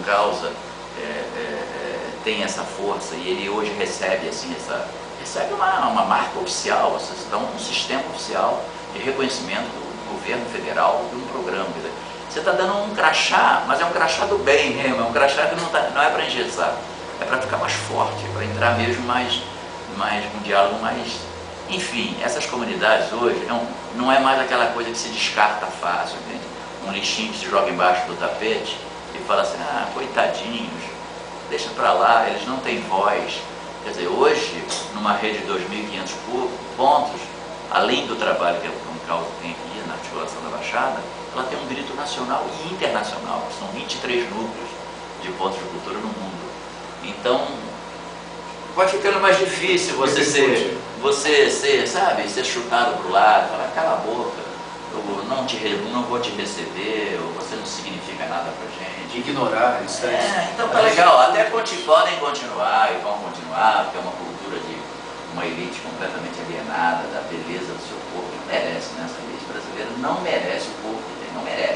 causa tem essa força e ele hoje recebe assim, recebe uma marca oficial, um sistema oficial de reconhecimento do governo federal de um programa. Quer dizer, você está dando um crachá, mas é um crachá do bem mesmo, é um crachá que não é para engessar, é para ficar mais forte, para entrar mesmo mais um diálogo mais... Enfim, essas comunidades hoje não é mais aquela coisa que se descarta fácil, entende? Um lixinho que se joga embaixo do tapete e fala assim, ah, coitadinhos, deixa para lá, eles não têm voz. Quer dizer, hoje, numa rede de 2.500 pontos, além do trabalho que a Uncausa tem aqui na articulação da Baixada, ela tem um grito nacional e internacional. São 23 núcleos de pontos de cultura no mundo. Então, vai ficando mais difícil você ser chutado para o lado, falar, cala a boca, eu não vou te receber, ou você não significa nada pra gente. Ignorar, isso então tá legal, até podem continuar e vão continuar, porque é uma cultura de uma elite completamente alienada da beleza do seu corpo, não merece, né? Essa elite brasileira não merece o corpo que tem, não merece.